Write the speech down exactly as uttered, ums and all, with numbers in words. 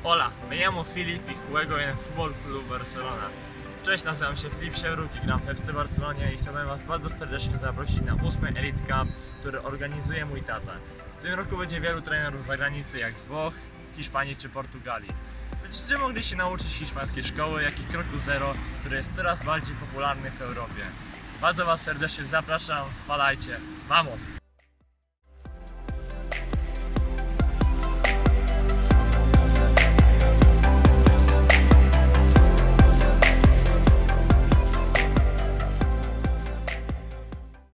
Hola, me llamo Filip y juego en el Fútbol Club Barcelona. Cześć, nazywam się Filip Siewruk i gram w F C Barcelonie i chciałbym Was bardzo serdecznie zaprosić na ósmy Elite Cup, który organizuje mój tata. W tym roku będzie wielu trenerów z zagranicy, jak z Włoch, Hiszpanii czy Portugalii. Będziecie mogli się nauczyć hiszpańskiej szkoły, jak i kroku zero, który jest coraz bardziej popularny w Europie. Bardzo Was serdecznie zapraszam, wpadajcie, vamos!